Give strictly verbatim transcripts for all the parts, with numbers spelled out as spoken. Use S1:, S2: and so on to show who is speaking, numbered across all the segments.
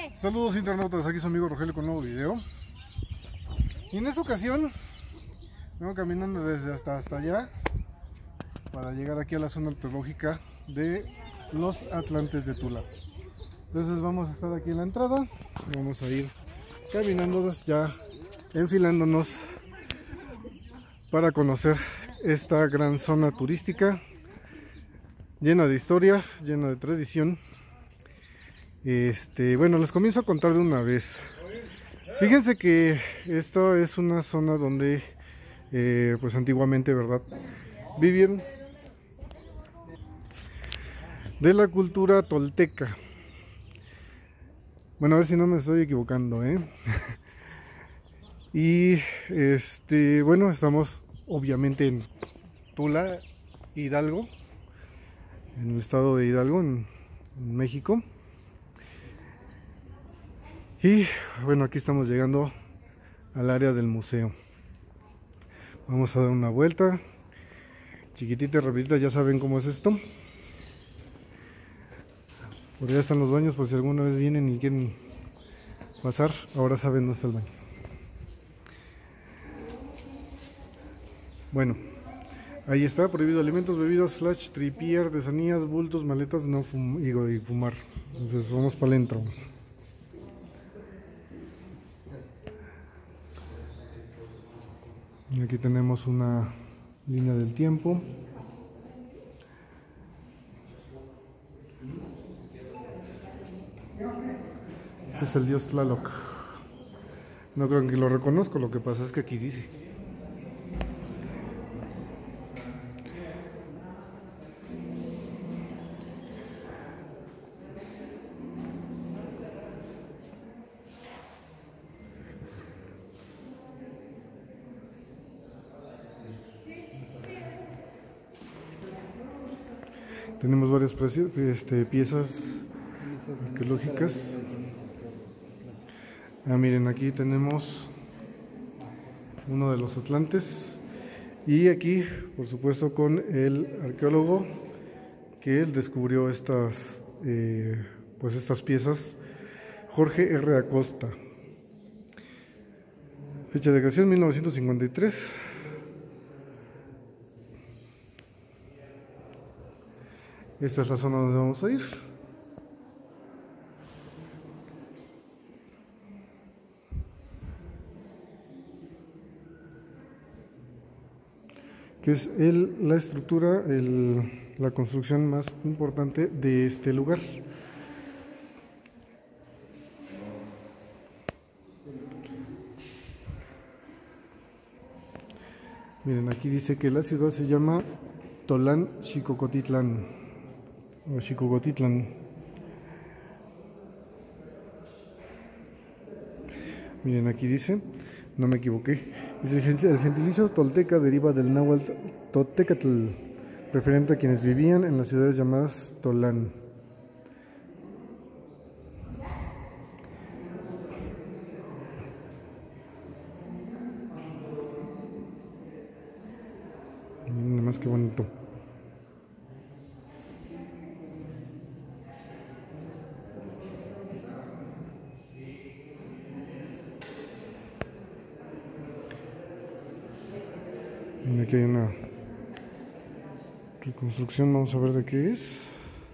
S1: Saludos internautas, aquí su amigo Rogelio con un nuevo video. Y en esta ocasión vengo caminando desde hasta, hasta allá para llegar aquí a la zona arqueológica de los Atlantes de Tula. Entonces vamos a estar aquí en la entrada y vamos a ir caminando ya, enfilándonos para conocer esta gran zona turística llena de historia, llena de tradición. Este, bueno, les comienzo a contar de una vez. Fíjense que esta es una zona donde, eh, pues antiguamente, ¿verdad?, vivían de la cultura tolteca. Bueno, a ver si no me estoy equivocando, ¿eh? Y, este, bueno, estamos obviamente en Tula, Hidalgo, en el estado de Hidalgo, en, en México. Y bueno, aquí estamos llegando al área del museo. Vamos a dar una vuelta chiquitita y rapidita, ya saben cómo es esto. Por allá están los baños, por si alguna vez vienen y quieren pasar, ahora saben dónde está el baño. Bueno, ahí está: prohibido alimentos, bebidas, flash, tripié, artesanías, bultos, maletas, no fum y fumar. Entonces vamos para adentro. Y aquí tenemos una línea del tiempo. Este es el dios Tlaloc. No creo que lo reconozco, lo que pasa es que aquí dice. Tenemos varias este, piezas arqueológicas. Ah, miren, aquí tenemos uno de los Atlantes. Y aquí, por supuesto, con el arqueólogo que él descubrió estas, eh, pues estas piezas, Jorge R. Acosta. Fecha de creación mil novecientos cincuenta y tres. Esta es la zona donde vamos a ir. Que es el, la estructura, el, la construcción más importante de este lugar. Miren, aquí dice que la ciudad se llama Tolán Xicocotitlán o Xicocotitlán. Miren, aquí dice, no me equivoqué, dice: el gentilicio tolteca deriva del náhuatl totecatl, referente a quienes vivían en las ciudades llamadas Tolán. Miren nada más que bonito. Aquí hay una reconstrucción, vamos a ver de qué es.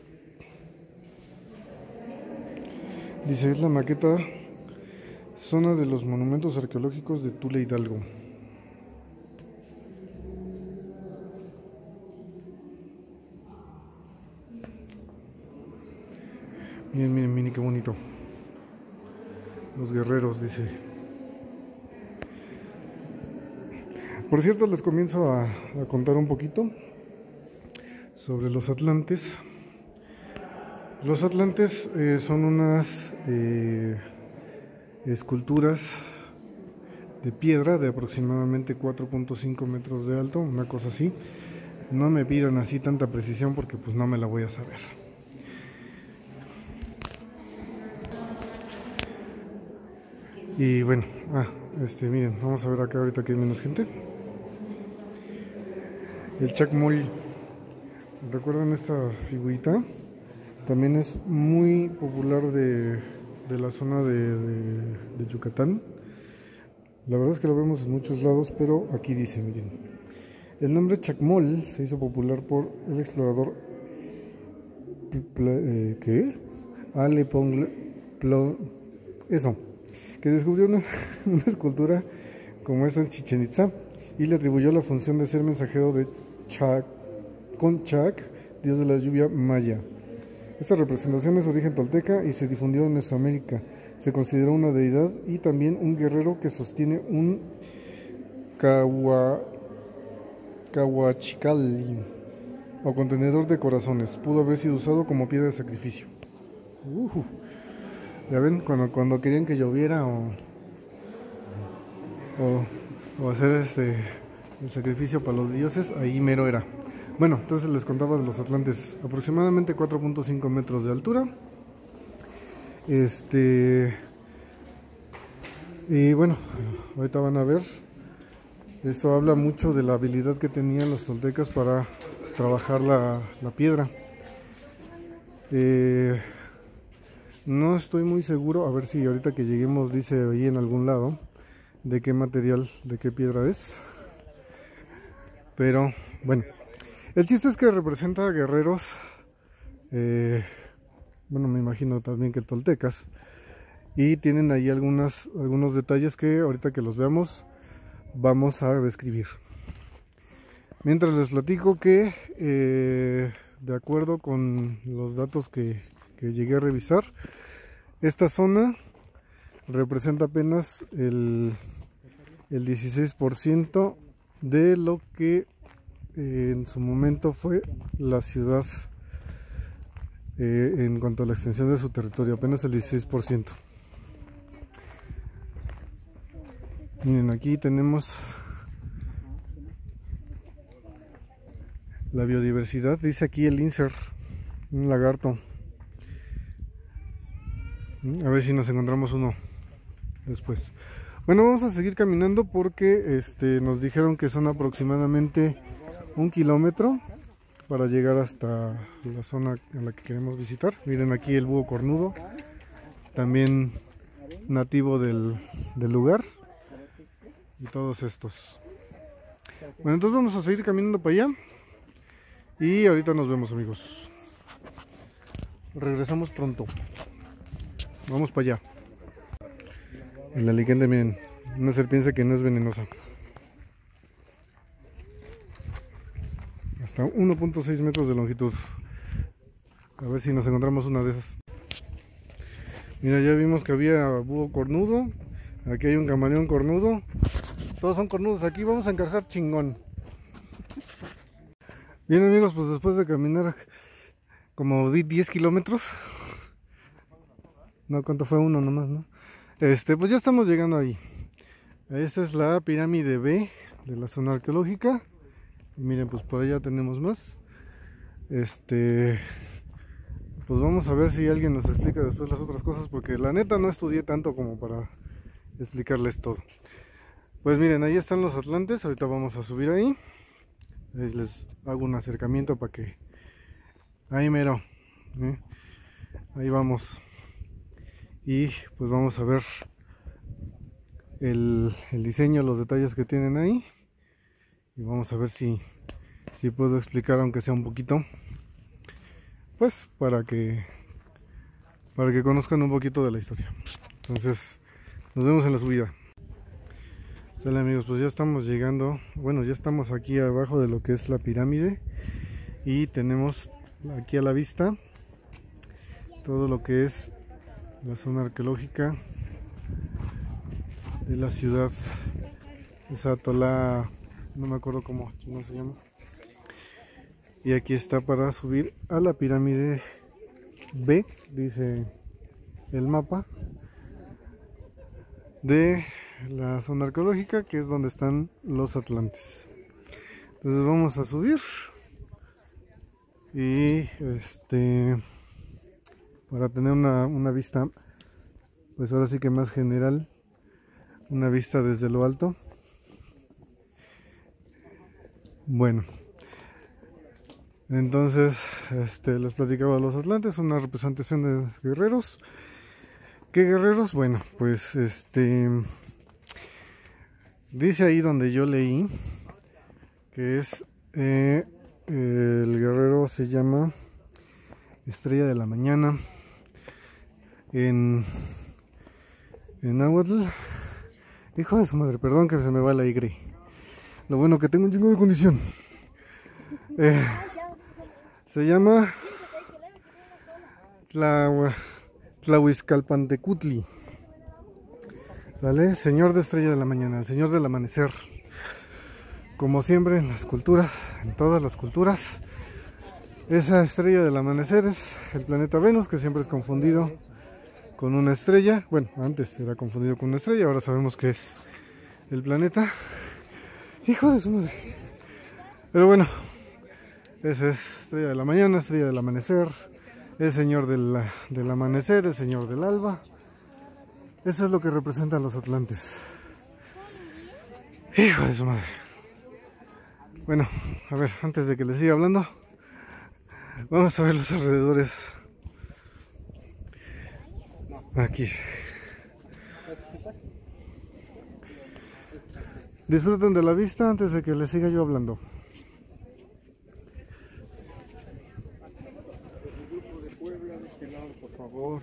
S1: Dice: es la maqueta zona de los monumentos arqueológicos de Tula, Hidalgo. Miren, miren, miren qué bonito. Los guerreros, dice. Por cierto, les comienzo a, a contar un poquito sobre los Atlantes. Los Atlantes eh, son unas eh, esculturas de piedra de aproximadamente cuatro punto cinco metros de alto, una cosa así. No me pidan así tanta precisión porque pues no me la voy a saber. Y bueno, ah, este, miren, vamos a ver acá ahorita que hay menos gente. El chacmol, ¿recuerdan esta figurita? También es muy popular de de la zona de, de, de Yucatán. La verdad es que lo vemos en muchos lados, pero aquí dice, miren, el nombre Chacmol se hizo popular por el explorador eh, ¿qué? Ale Pongle, Plo, eso, que descubrió una, una escultura como esta en Chichén Itzá y le atribuyó la función de ser mensajero de Chac, con Chac, dios de la lluvia maya. Esta representación es de origen tolteca y se difundió en Mesoamérica. Se consideró una deidad y también un guerrero que sostiene un cahuachical o contenedor de corazones. Pudo haber sido usado como piedra de sacrificio. Uh, ya ven, cuando, cuando querían que lloviera o, o, o hacer este el sacrificio para los dioses, ahí mero era. Bueno, entonces les contaba de los Atlantes, aproximadamente cuatro punto cinco metros de altura. Este y bueno, ahorita van a ver. Esto habla mucho de la habilidad que tenían los toltecas para trabajar la, la piedra. Eh, no estoy muy seguro, a ver si ahorita que lleguemos dice ahí en algún lado de qué material, de qué piedra es. Pero bueno, el chiste es que representa a guerreros, eh, bueno, me imagino también que toltecas, y tienen ahí algunas, algunos detalles que ahorita que los veamos vamos a describir. Mientras les platico que eh, de acuerdo con los datos que, que llegué a revisar, esta zona representa apenas el, el dieciséis por ciento de lo que eh, en su momento fue la ciudad eh, en cuanto a la extensión de su territorio, apenas el dieciséis por ciento. Miren, aquí tenemos la biodiversidad, dice aquí el insert, un lagarto. A ver si nos encontramos uno después. Bueno, vamos a seguir caminando porque este, nos dijeron que son aproximadamente un kilómetro para llegar hasta la zona a la que queremos visitar. Miren aquí el búho cornudo, también nativo del, del lugar, y todos estos. Bueno, entonces vamos a seguir caminando para allá y ahorita nos vemos, amigos. Regresamos pronto. Vamos para allá. El alicante, miren, una serpiente que no es venenosa. Hasta uno punto seis metros de longitud. A ver si nos encontramos una de esas. Mira, ya vimos que había búho cornudo. Aquí hay un camaleón cornudo. Todos son cornudos aquí. Vamos a encajar chingón. Bien, amigos, pues después de caminar como diez kilómetros. No, ¿cuánto fue? Uno nomás, ¿no? Este, pues ya estamos llegando ahí. Esta es la pirámide B de la zona arqueológica. Y miren, pues por allá tenemos más. Este, pues vamos a ver si alguien nos explica después las otras cosas, porque la neta no estudié tanto como para explicarles todo. Pues miren, ahí están los Atlantes. Ahorita vamos a subir ahí. Ahí les hago un acercamiento para que... Ahí mero, ¿eh? Ahí vamos. Y pues vamos a ver el, el diseño, los detalles que tienen ahí. Y vamos a ver si, si puedo explicar, aunque sea un poquito, pues para que para que conozcan un poquito de la historia. Entonces nos vemos en la subida. Sale, amigos, pues ya estamos llegando. Bueno, ya estamos aquí abajo de lo que es la pirámide. Y tenemos aquí a la vista todo lo que es la zona arqueológica de la ciudad, esa atolá, no me acuerdo cómo, cómo se llama. Y aquí está para subir a la pirámide B, dice el mapa de la zona arqueológica, que es donde están los Atlantes. Entonces vamos a subir y este para tener una, una vista, pues ahora sí que más general, una vista desde lo alto. Bueno, entonces este, les platicaba los Atlantes, una representación de guerreros qué, guerreros? Bueno, pues este dice ahí donde yo leí que es eh, el guerrero se llama Estrella de la Mañana en en náhuatl. Hijo de su madre, perdón que se me va la Y. Lo bueno que tengo un chingo de condición. Eh, se llama Tla, Tlahuizcalpantecutli. ¿Sale? Señor de Estrella de la Mañana, el Señor del Amanecer. Como siempre en las culturas, en todas las culturas, esa estrella del amanecer es el planeta Venus, que siempre es confundido con una estrella. Bueno, antes era confundido con una estrella, ahora sabemos que es el planeta. Hijo de su madre. Pero bueno, esa es Estrella de la Mañana, Estrella del Amanecer, el Señor del, del Amanecer, el Señor del Alba. Eso es lo que representan los atlantes. Hijo de su madre. Bueno, a ver, antes de que les siga hablando, vamos a ver los alrededores. Aquí. Disfruten de la vista antes de que les siga yo hablando. Por favor.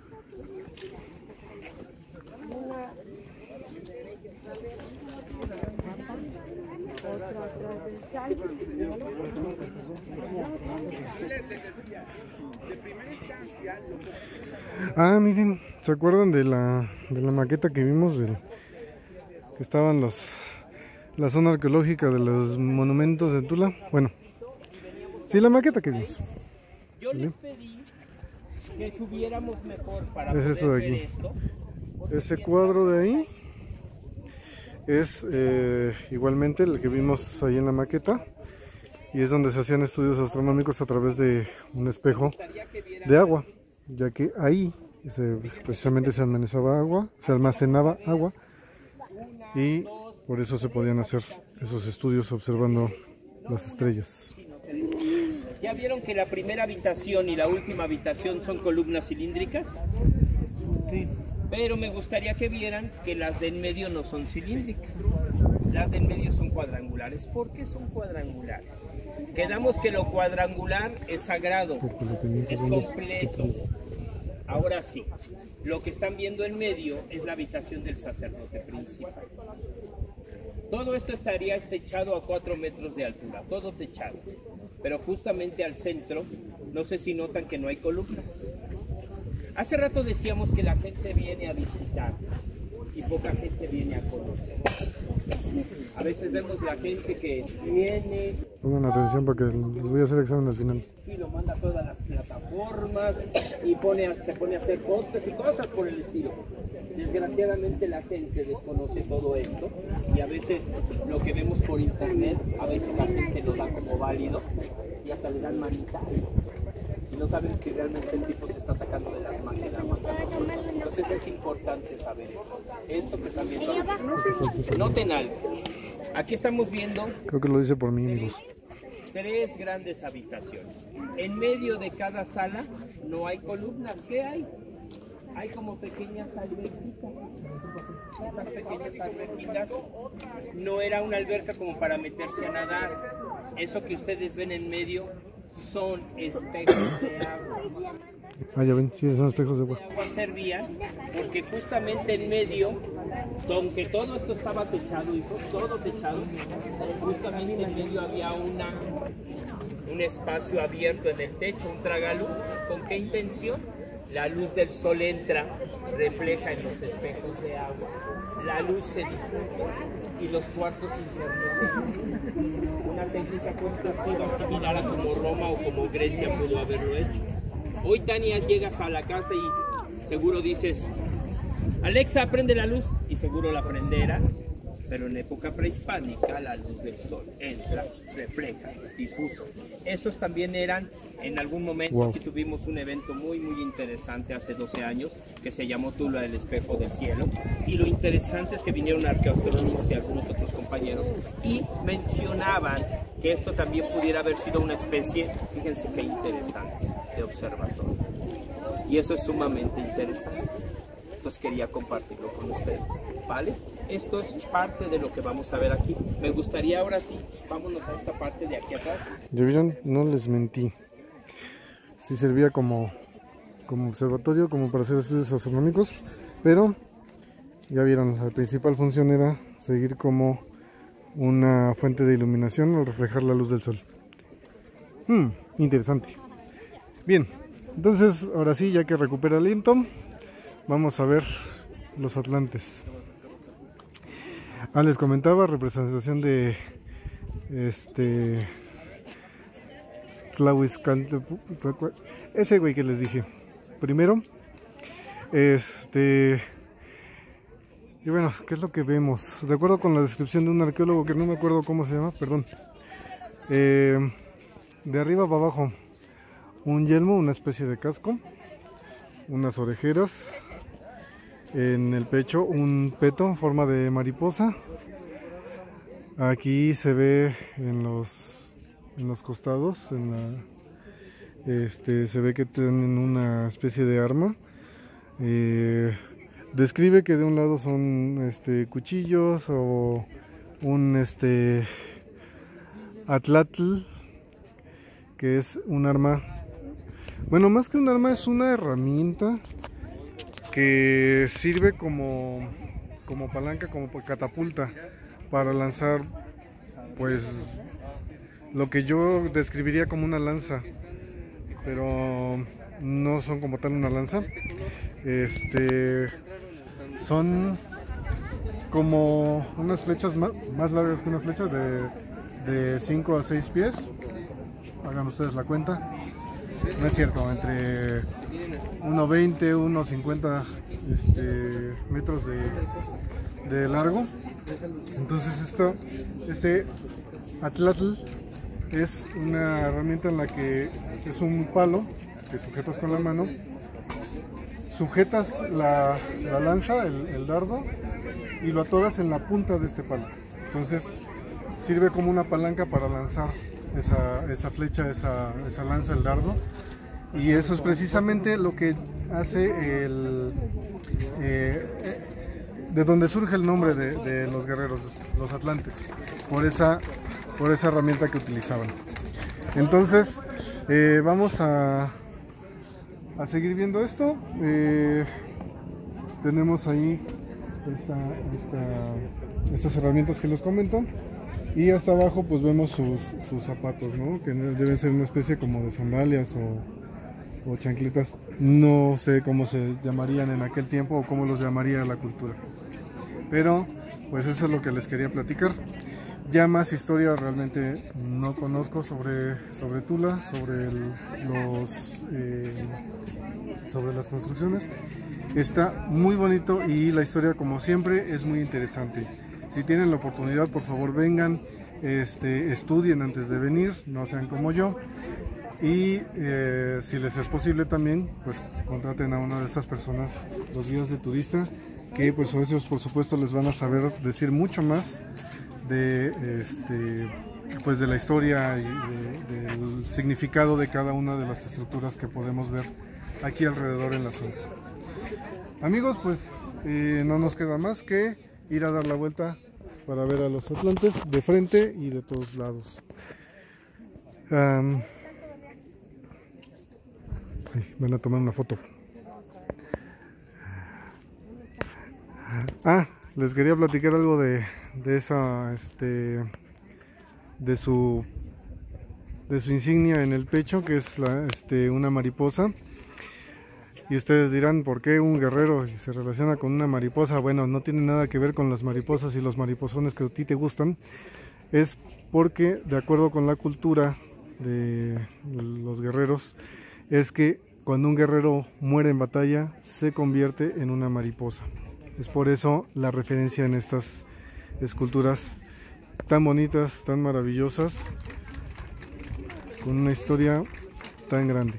S1: Ah, miren, ¿se acuerdan de la de la maqueta que vimos del que estaban los la zona arqueológica de los monumentos de Tula? Bueno, sí, la maqueta que vimos.
S2: Yo les pedí que subiéramos mejor para
S1: es
S2: poder
S1: esto de
S2: ver
S1: aquí.
S2: esto.
S1: Ese cuadro de ahí es eh, igualmente el que vimos ahí en la maqueta, y es donde se hacían estudios astronómicos a través de un espejo de agua, ya que ahí se, precisamente se almacenaba agua, se almacenaba agua, y por eso se podían hacer esos estudios observando las estrellas.
S2: ¿Ya vieron que la primera habitación y la última habitación son columnas cilíndricas?
S1: Sí.
S2: Pero me gustaría que vieran que las de en medio no son cilíndricas. Las de en medio son cuadrangulares. ¿Por qué son cuadrangulares? Quedamos que lo cuadrangular es sagrado, es completo. Ahora sí, lo que están viendo en medio es la habitación del sacerdote principal. Todo esto estaría techado a cuatro metros de altura, todo techado. Pero justamente al centro, no sé si notan que no hay columnas. Hace rato decíamos que la gente viene a visitar y poca gente viene a conocer. A veces vemos la gente que viene...
S1: Pongan atención porque les voy a hacer examen al final.
S2: Y lo manda a todas las plataformas y pone a, se pone a hacer fotos y cosas por el estilo. Desgraciadamente la gente desconoce todo esto y a veces lo que vemos por internet, a veces la gente lo da como válido y hasta le dan manita. Y no saben si realmente el tipo se está sacando de las manos. Entonces es importante saber esto. Esto que están viendo, noten algo. Aquí estamos viendo...
S1: Creo que lo dice por mí, amigos.
S2: Tres grandes habitaciones. En medio de cada sala no hay columnas. ¿Qué hay? Hay como pequeñas alberquitas. Esas pequeñas alberquitas no era una alberca como para meterse a nadar. Eso que ustedes ven en medio son espejos de agua.
S1: Ah, ya ven, sí, son espejos de agua.
S2: De agua servían porque justamente en medio, aunque todo esto estaba techado, hijo, todo techado, justamente en medio había una, un espacio abierto en el techo, un tragaluz. ¿Con qué intención? La luz del sol entra, refleja en los espejos de agua, la luz se difunde y los cuartos internos. Una técnica constructiva similar a como Roma o como Grecia pudo haberlo hecho. Hoy, Tania, llegas a la casa y seguro dices, Alexa, prende la luz, y seguro la prenderá. Pero en época prehispánica la luz del sol entra, refleja, difusa. Esos también eran, en algún momento,
S1: wow.
S2: Aquí tuvimos un evento muy muy interesante hace doce años que se llamó Tula del Espejo del Cielo, y lo interesante es que vinieron arqueoastrónomos y algunos otros compañeros y mencionaban que esto también pudiera haber sido una especie, fíjense qué interesante, de observatorio. Y eso es sumamente interesante. pues quería compartirlo con ustedes, ¿vale? Esto es parte de lo que vamos a ver aquí. Me gustaría ahora sí, vámonos a esta parte de aquí atrás.
S1: ¿Ya vieron? No les mentí. Sí servía como, como observatorio, como para hacer estudios astronómicos, pero ya vieron, la principal función era seguir como una fuente de iluminación al reflejar la luz del sol. Hmm, interesante. Bien, entonces ahora sí, ya que recupera aliento, vamos a ver los atlantes. Ah, les comentaba, representación de este Tlahuizcaltepu, ese güey que les dije primero. Este y bueno, ¿qué es lo que vemos? De acuerdo con la descripción de un arqueólogo que no me acuerdo cómo se llama, perdón. Eh, de arriba para abajo, un yelmo, una especie de casco, unas orejeras, en el pecho un peto en forma de mariposa. Aquí se ve en los en los costados, en la, este, se ve que tienen una especie de arma. Eh, describe que de un lado son este, cuchillos o un este atlatl, que es un arma, bueno, más que un arma es una herramienta que sirve como, como palanca, como catapulta para lanzar, pues, lo que yo describiría como una lanza, pero no son como tal una lanza. Este, son como unas flechas más, más largas que una flecha, de cinco a seis pies. Hagan ustedes la cuenta. No es cierto, entre uno veinte, uno cincuenta este, metros de, de largo. Entonces esto, este atlatl es una herramienta en la que es un palo que sujetas con la mano, sujetas la, la lanza, el, el dardo, y lo atoras en la punta de este palo. Entonces sirve como una palanca para lanzar esa, esa flecha, esa, esa lanza, el dardo. Y eso es precisamente lo que hace el... Eh, de donde surge el nombre de, de los guerreros, los atlantes, por esa, por esa herramienta que utilizaban. Entonces, eh, vamos a, a seguir viendo esto. Eh, tenemos ahí esta, esta, estas herramientas que les comento. Y hasta abajo pues vemos sus, sus zapatos, ¿no? Que deben ser una especie como de sandalias o, o chancletas. No sé cómo se llamarían en aquel tiempo o cómo los llamaría la cultura. Pero pues eso es lo que les quería platicar. Ya más historia realmente no conozco sobre, sobre Tula, sobre el, los, eh, sobre las construcciones. Está muy bonito y la historia, como siempre, es muy interesante. Si tienen la oportunidad, por favor vengan, este, estudien antes de venir, no sean como yo. Y eh, si les es posible también, pues contraten a una de estas personas, los guías de turista, que pues ellos por supuesto les van a saber decir mucho más de, este, pues, de la historia y de, del significado de cada una de las estructuras que podemos ver aquí alrededor en la zona. Amigos, pues eh, no nos queda más que ir a dar la vuelta para ver a los atlantes de frente y de todos lados. Um, van a tomar una foto. Ah, les quería platicar algo de, de esa, este, de su, de su insignia en el pecho, que es la, este, una mariposa. Y ustedes dirán, ¿por qué un guerrero se relaciona con una mariposa? Bueno, no tiene nada que ver con las mariposas y los mariposones que a ti te gustan. Es porque, de acuerdo con la cultura de los guerreros, es que cuando un guerrero muere en batalla, se convierte en una mariposa. Es por eso la referencia en estas esculturas tan bonitas, tan maravillosas, con una historia tan grande.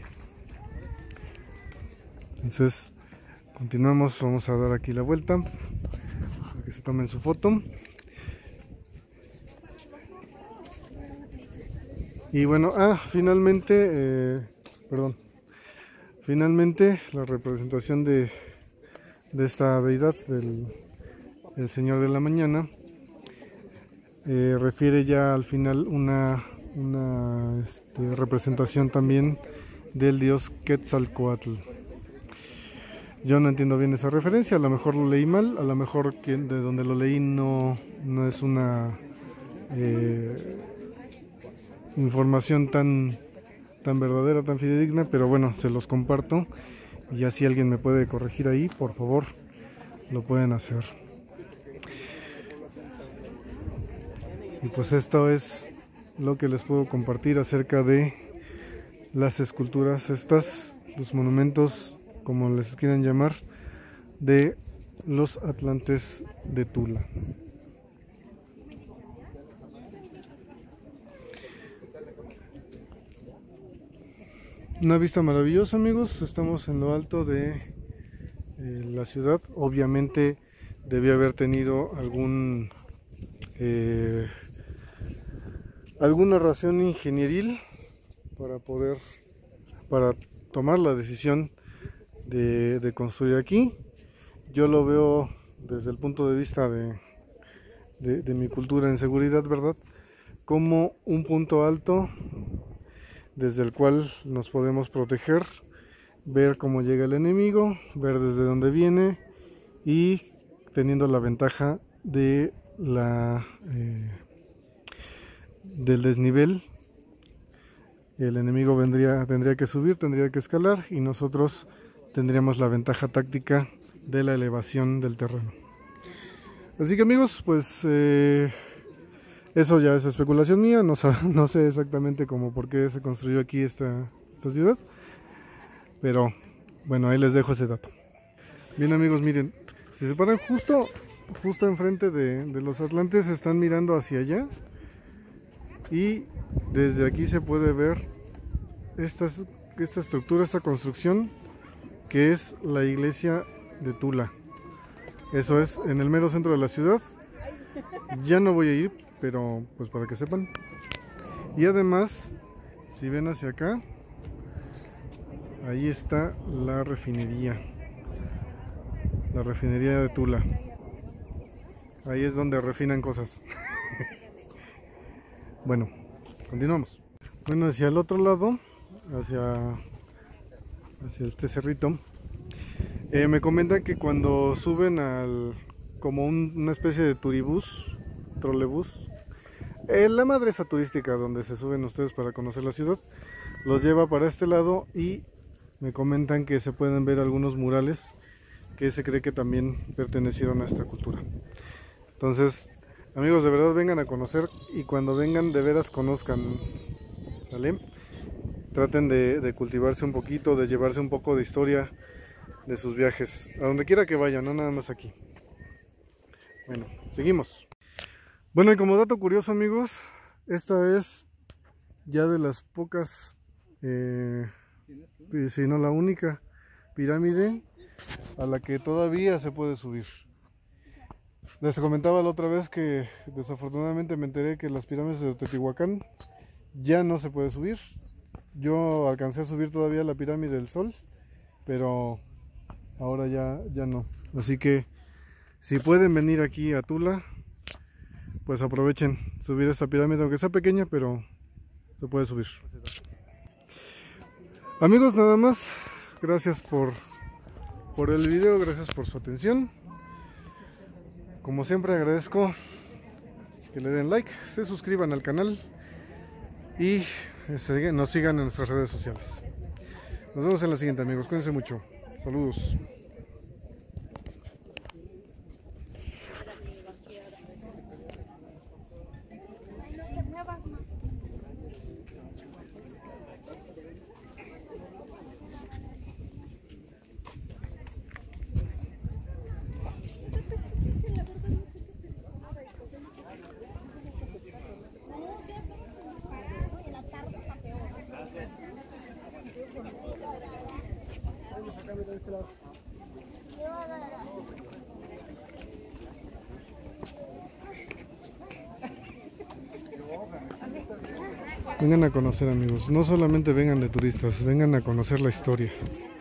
S1: Entonces, continuamos, vamos a dar aquí la vuelta para que se tomen su foto. Y bueno, ah, finalmente, eh, perdón, finalmente la representación de, de esta deidad, del el Señor de la Mañana. Eh, refiere ya al final una, una este, representación también del dios Quetzalcóatl. Yo no entiendo bien esa referencia, a lo mejor lo leí mal, a lo mejor que de donde lo leí no, no es una eh, información tan, tan verdadera, tan fidedigna, pero bueno, se los comparto y ya si alguien me puede corregir ahí, por favor, lo pueden hacer. Y pues esto es lo que les puedo compartir acerca de las esculturas estas, los monumentos, como les quieran llamar, de los atlantes de Tula. Una vista maravillosa, amigos. Estamos en lo alto de eh, la ciudad. Obviamente debió haber tenido algún eh, alguna razón ingenieril para poder para tomar la decisión de, de construir aquí. Yo lo veo desde el punto de vista de, de, de mi cultura en seguridad, ¿verdad? Como un punto alto desde el cual nos podemos proteger, ver cómo llega el enemigo, ver desde dónde viene y teniendo la ventaja de la eh, del desnivel. El enemigo vendría, tendría que subir, tendría que escalar y nosotros tendríamos la ventaja táctica de la elevación del terreno. Así que amigos, pues eh, eso ya es especulación mía, no, no sé exactamente cómo por qué se construyó aquí esta, esta ciudad, pero bueno, ahí les dejo ese dato. Bien amigos, miren, si se paran justo, justo enfrente de, de los atlantes, están mirando hacia allá. Y desde aquí se puede ver esta, esta estructura, esta construcción, que es la iglesia de Tula. Eso es en el mero centro de la ciudad. Ya no voy a ir, pero pues para que sepan. Y además, si ven hacia acá, ahí está la refinería. La refinería de Tula. Ahí es donde refinan cosas. Bueno, continuamos. Bueno, hacia el otro lado, hacia, hacia este cerrito, eh, me comentan que cuando suben al, como un, una especie de turibús, trolebús, eh, la madre esa turística donde se suben ustedes para conocer la ciudad, los lleva para este lado y me comentan que se pueden ver algunos murales que se cree que también pertenecieron a esta cultura. Entonces, amigos, de verdad vengan a conocer y cuando vengan de veras conozcan, ¿sale? Traten de, de cultivarse un poquito, de llevarse un poco de historia de sus viajes, a donde quiera que vayan, no nada más aquí. Bueno, seguimos. Bueno, y como dato curioso amigos, esta es ya de las pocas, eh, si no la única pirámide a la que todavía se puede subir. Les comentaba la otra vez que desafortunadamente me enteré que las pirámides de Teotihuacán ya no se puede subir. Yo alcancé a subir todavía la pirámide del Sol, pero ahora ya, ya no. Así que si pueden venir aquí a Tula, pues aprovechen subir esta pirámide, aunque sea pequeña, pero se puede subir. Amigos, nada más, gracias por, por el video, gracias por su atención. Como siempre agradezco que le den like, se suscriban al canal y nos sigan en nuestras redes sociales. Nos vemos en la siguiente amigos, cuídense mucho, saludos. Vengan a conocer amigos, no solamente vengan de turistas, vengan a conocer la historia.